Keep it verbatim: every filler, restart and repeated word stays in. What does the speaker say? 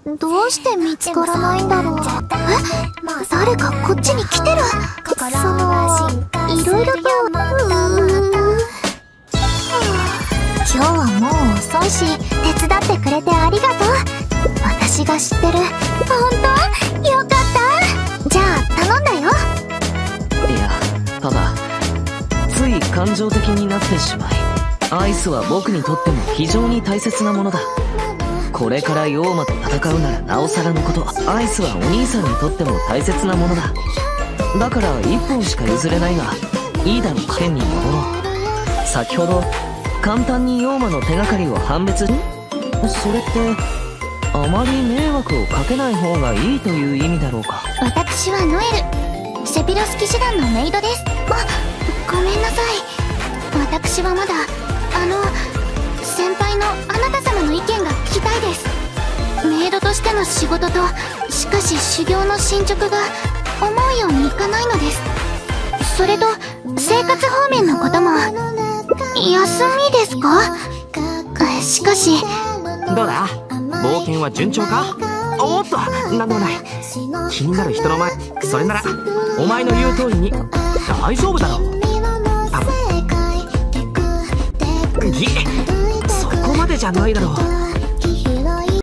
どうして見つからないんだろう。え、誰かこっちに来てる。そのいろいろと。うー今日はもう遅いし、手伝ってくれてありがとう。私が知ってる。本当？よかった。じゃあ頼んだよ。 いや、ただつい感情的になってしまい、アイスは僕にとっても非常に大切なものだ。これから妖魔と戦うならなおさらのこと。アイスはお兄さんにとっても大切なものだ。だから一本しか譲れないが、いいだろうか。剣に戻ろう。先ほど簡単に妖魔の手がかりを判別。それってあまり迷惑をかけない方がいいという意味だろうか。 私はノエル、セピロス騎士団のメイドです。あ、ごめんなさい。私はまだあの先輩のあなた様の意見が聞きたいです。メイドとしての仕事と、しかし修行の進捗が思うようにいかないのです。それと生活方面のことも。休みですか？しかし。 どうだ、冒険は順調か？おっと、なんでもない。気になる人の前、それならお前の言う通りに大丈夫だろう。多分。ぎ、そこまでじゃないだろう。